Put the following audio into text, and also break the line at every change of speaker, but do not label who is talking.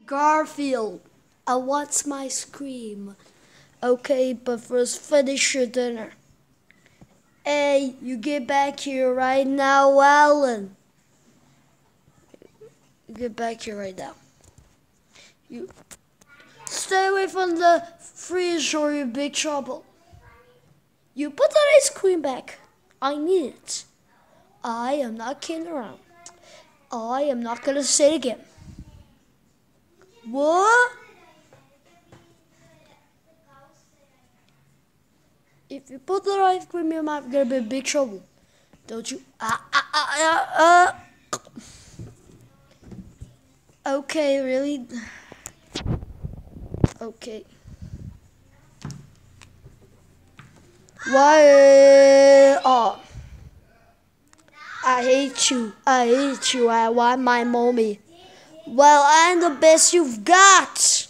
Garfield, I want my ice cream. Okay, but first finish your dinner. Hey, you get back here right now, Alan. You get back here right now. You stay away from the fridge or you're in big trouble. You put that ice cream back. I need it. I am not kidding around. I am not gonna say it again. What? If you put the ice cream in your mouth, you're gonna be in big trouble. Don't you? Okay, really? Okay. Why? Oh, I hate you. I hate you. I want my mommy. Well, I'm the best you've got.